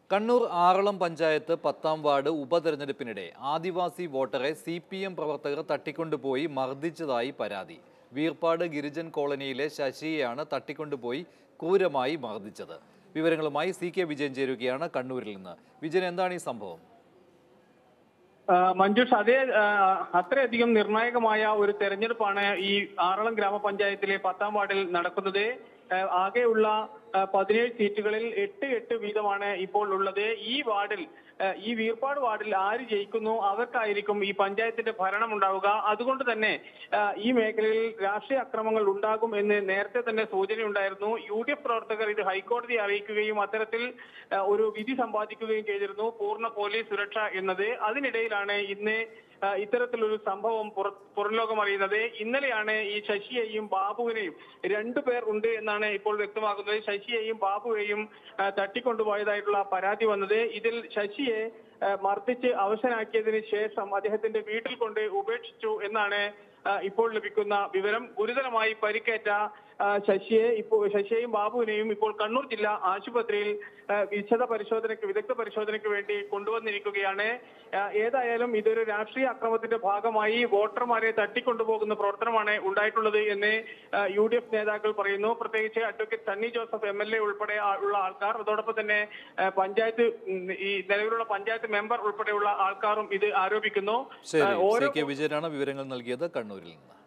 കണ്ണൂർ ആറളം പഞ്ചായത്ത് 10ാം വാർഡ് ഉപതെരഞ്ഞെടുപ്പിനിടെ ആദിവാസി വോട്ടറെ CPM പ്രവർത്തകർ തട്ടിക്കൊണ്ടുപോയി മർദ്ദിച്ചതായി പരാതി. വീർപ്പാട് ഗിരിജൻ കോളനിയിലെ ശശിയെയാണ് തട്ടിക്കൊണ്ടുപോയി ക്രൂരമായി മർദ്ദിച്ചത്. വിവരങ്ങളുമായി CK വിജയൻ ചേരുകയാണ് കണ്ണൂരിൽ നിന്ന്. വിജയൻ, എന്താണ് ഈ സംഭവം? മഞ്ജുഷ്, അത്രയധികം നിർണായകമായ ഒരു തെരഞ്ഞെടുപ്പാണ് ഈ ആറളം ഗ്രാമപഞ്ചായത്തിലെ 10ാം വാർഡിൽ നടക്കുന്നത്. ആകെയുള്ള 17 സീറ്റുകളിൽ 8 വീതമാണ് ഇപ്പോൾ ഉള്ളത്. ഈ വീർപ്പാട് വാർഡിൽ ആര് ജയിക്കുന്നു അവർക്കായിരിക്കും ഈ പഞ്ചായത്തിന്റെ ഭരണം ഉണ്ടാവുക. അതുകൊണ്ട് തന്നെ ഈ മേഖലയിൽ രാഷ്ട്രീയ അക്രമങ്ങൾ ഉണ്ടാകും എന്ന് നേരത്തെ തന്നെ സൂചനയുണ്ടായിരുന്നു. UDF പ്രവർത്തകർ ഇത് ഹൈക്കോടതിയെ അറിയിക്കുകയും അത്തരത്തിൽ ഒരു വിധി സമ്പാദിക്കുകയും ചെയ്തിരുന്നു, പൂർണ്ണ പോലീസ് സുരക്ഷ എന്നത്. അതിനിടയിലാണ് ഇന്ന് ഇത്തരത്തിലൊരു സംഭവം പുറംലോകം അറിയുന്നത്. ഇന്നലെയാണ് ഈ ശശിയെയും ബാബുവിനെയും 2 പേർ ഉണ്ട് എന്നാണ് ഇപ്പോൾ വ്യക്തമാകുന്നത്. ശശിയെയും ബാബുവെയും തട്ടിക്കൊണ്ടുപോയതായിട്ടുള്ള പരാതി വന്നത്. ഇതിൽ ശശിയെ മർദ്ദിച്ച് അവശനാക്കിയതിന് ശേഷം അദ്ദേഹത്തിന്റെ വീട്ടിൽ കൊണ്ട് ഉപേക്ഷിച്ചു എന്നാണ് ഇപ്പോൾ ലഭിക്കുന്ന വിവരം. ഗുരുതരമായി പരിക്കേറ്റ ശശിയെയും ബാബുവിനെയും ഇപ്പോൾ കണ്ണൂർ ജില്ലാ ആശുപത്രിയിൽ വിദഗ്ധ പരിശോധനയ്ക്ക് വേണ്ടി കൊണ്ടുവന്നിരിക്കുകയാണ്. ഏതായാലും ഇതൊരു രാഷ്ട്രീയ അക്രമത്തിന്റെ ഭാഗമായി വോട്ടർമാരെ തട്ടിക്കൊണ്ടുപോകുന്ന പ്രവർത്തനമാണ് ഉണ്ടായിട്ടുള്ളത് എന്ന് UDF നേതാക്കൾ പറയുന്നു. പ്രത്യേകിച്ച് അഡ്വക്കേറ്റ് സണ്ണി ജോസഫ് MLA ഉൾപ്പെടെ ഉള്ള ആൾക്കാർ, അതോടൊപ്പം തന്നെ നിലവിലുള്ള പഞ്ചായത്ത് മെമ്പർ ഉൾപ്പെടെയുള്ള ആൾക്കാരും ഇത് ആരോപിക്കുന്നു. വിജയനാണ് വിവരങ്ങൾ നൽകിയത് കണ്ണൂരിൽ നിന്ന്.